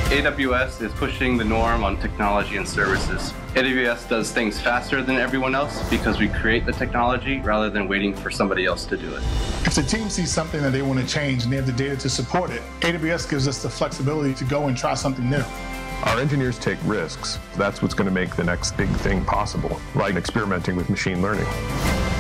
AWS is pushing the norm on technology and services. AWS does things faster than everyone else because we create the technology rather than waiting for somebody else to do it. If the team sees something that they want to change and they have the data to support it, AWS gives us the flexibility to go and try something new. Our engineers take risks. That's what's going to make the next big thing possible, like experimenting with machine learning.